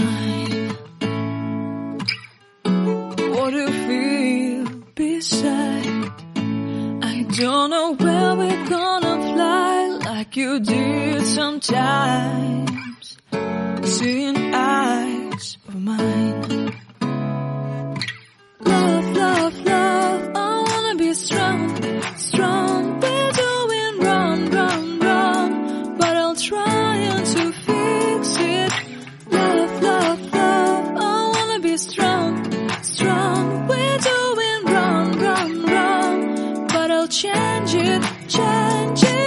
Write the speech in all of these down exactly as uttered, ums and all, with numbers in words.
mine. What do you feel beside? I don't know where we're gonna fly like you did sometimes. Seeing eyes of mine. Love, love, love, I wanna be strong, strong. We're doing wrong, wrong, wrong, but I'll try to fix it. Love, love, love, I wanna be strong, strong. We're doing wrong, wrong, wrong, but I'll change it, change it.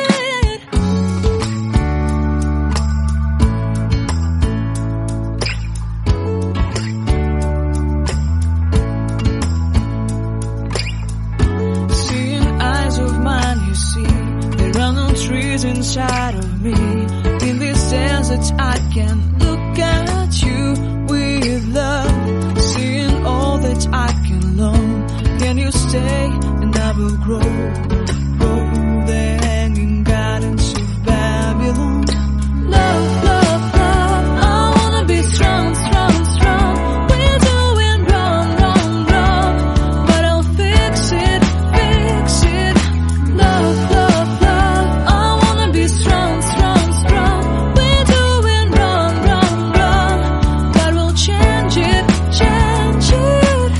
Trees inside of me. In this desert I can look at you with love. Seeing all that I can learn. Can you stay and I will grow? Grow the hanging gardens of Babylon. Love, love, love, I wanna be strong, strong, strong. We're doing wrong, wrong, wrong, but I'll fix it, fix it. Love, love, love, strong, strong, strong. We're doing wrong, wrong, wrong, but we'll change it, change it.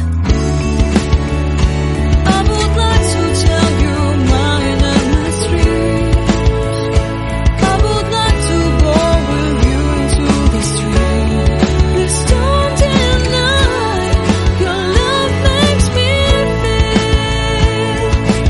I would like to tell you mine and my street. I would like to go with you into the street. Please don't deny your love makes me feel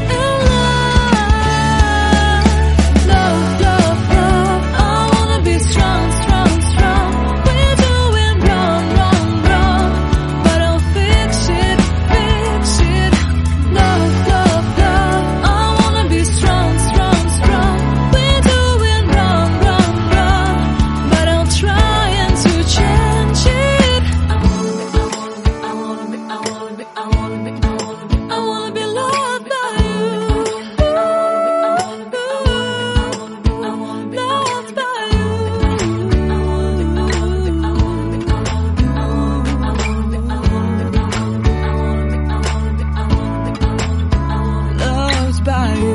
alive. Love, love, love, I wanna be strong, strong, strong. We're doing wrong, wrong, wrong, but I'll fix it, fix it. Love, love, love, I wanna be strong, strong, strong. We're doing wrong, wrong, wrong, but I'll try and to change it. I wanna be, I wanna be, I wanna be, I wanna be, I wanna be, I wanna be loved by you. Loved by you. Loved by you.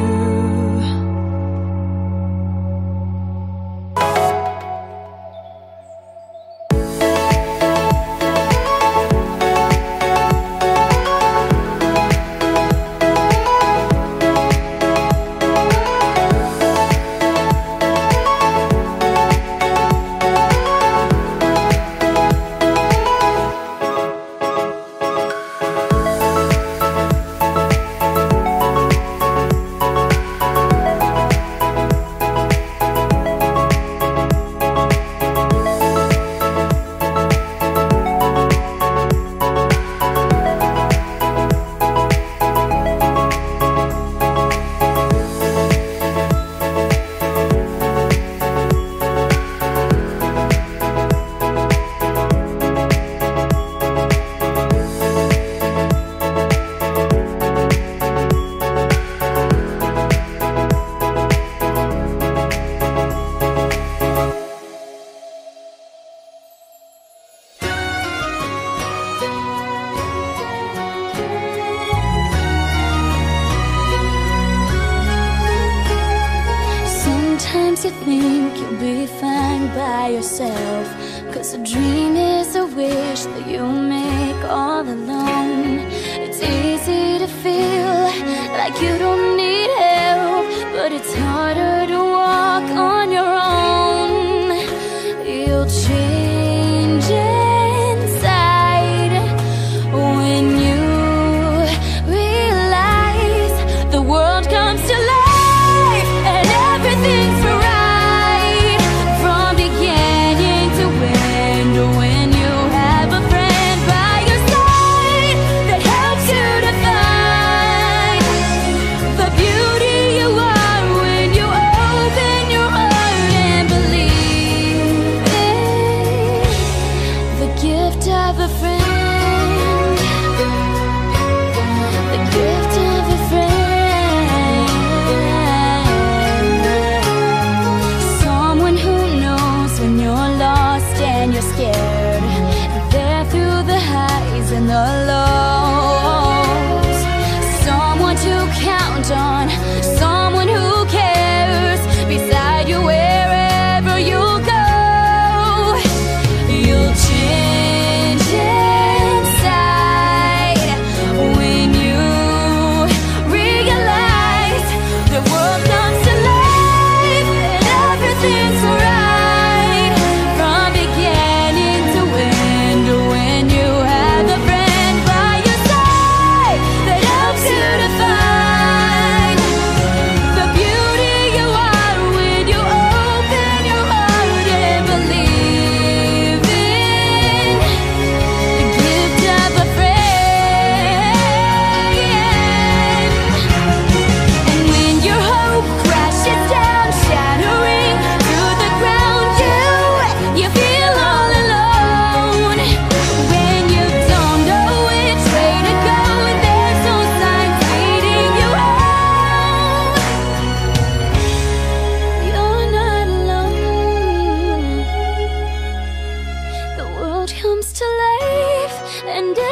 Sometimes you think you'll be fine by yourself, 'cause a dream is a wish that you make all alone. It's easy to feel like you don't need help, but it's harder to walk on your own. You'll change inside when you realize the world comes to life and everything's right from beginning to end. When you have a friend by your side that helps you to find the beauty you are when you open your heart and believe in the gift of a friend. The gift of a friend. Someone who knows when you're lost and you're scared, lows. Someone to count on, someone who cares, beside you wherever you go. You'll change inside when you realize the world comes to life and everything's alright from beginning to end. When you have a friend by your side that helps you to find the beauty you are when you open your heart and believe in the gift of a friend. And when your hope crashes down, shattering to the ground, you you feel all alone. When you don't know which way to go and there's no signs leading you home, you're not alone. The world comes to life and